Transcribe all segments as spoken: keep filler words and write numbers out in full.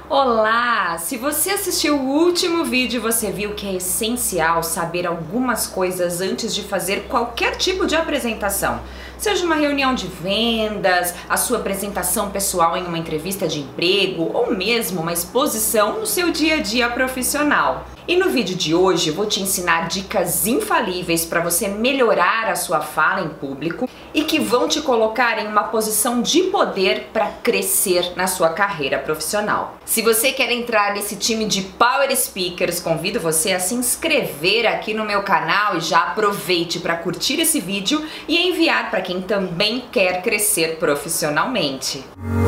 Olá! Se você assistiu o último vídeo, você viu que é essencial saber algumas coisas antes de fazer qualquer tipo de apresentação. Seja uma reunião de vendas, a sua apresentação pessoal em uma entrevista de emprego ou mesmo uma exposição no seu dia a dia profissional. E no vídeo de hoje eu vou te ensinar dicas infalíveis para você melhorar a sua fala em público e que vão te colocar em uma posição de poder para crescer na sua carreira profissional. Se você quer entrar nesse time de Power Speakers, convido você a se inscrever aqui no meu canal e já aproveite para curtir esse vídeo e enviar para quem também quer crescer profissionalmente.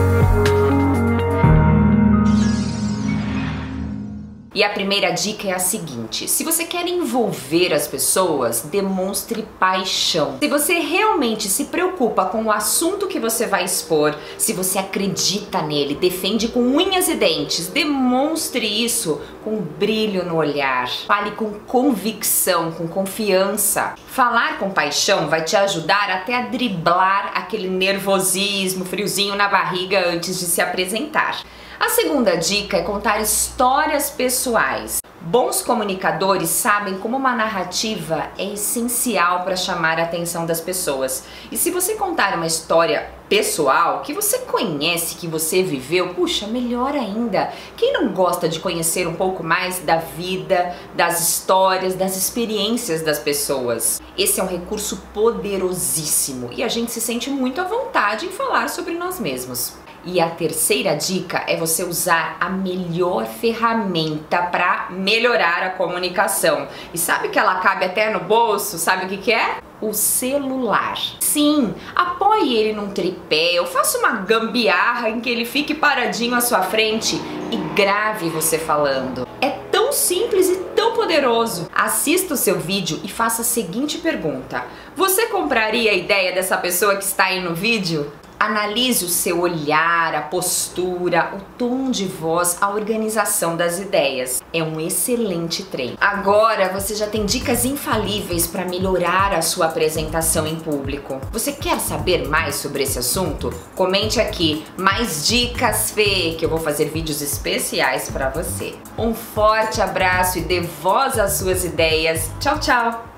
E a primeira dica é a seguinte: se você quer envolver as pessoas, demonstre paixão. Se você realmente se preocupa com o assunto que você vai expor, se você acredita nele, defende com unhas e dentes, demonstre isso com brilho no olhar. Fale com convicção, com confiança. Falar com paixão vai te ajudar até a driblar aquele nervosismo, friozinho na barriga antes de se apresentar. A segunda dica é contar histórias pessoais. Bons comunicadores sabem como uma narrativa é essencial para chamar a atenção das pessoas. E se você contar uma história pessoal, que você conhece, que você viveu, puxa, melhor ainda. Quem não gosta de conhecer um pouco mais da vida, das histórias, das experiências das pessoas? Esse é um recurso poderosíssimo e a gente se sente muito à vontade em falar sobre nós mesmos. E a terceira dica é você usar a melhor ferramenta para melhorar a comunicação. E sabe que ela cabe até no bolso? Sabe o que que é? O celular. Sim, apoie ele num tripé ou faça uma gambiarra em que ele fique paradinho à sua frente e grave você falando. É tão simples e tão poderoso. Assista o seu vídeo e faça a seguinte pergunta: você compraria a ideia dessa pessoa que está aí no vídeo? Analise o seu olhar, a postura, o tom de voz, a organização das ideias. É um excelente treino. Agora você já tem dicas infalíveis para melhorar a sua apresentação em público. Você quer saber mais sobre esse assunto? Comente aqui, mais dicas, Fê, que eu vou fazer vídeos especiais para você. Um forte abraço e dê voz às suas ideias. Tchau, tchau!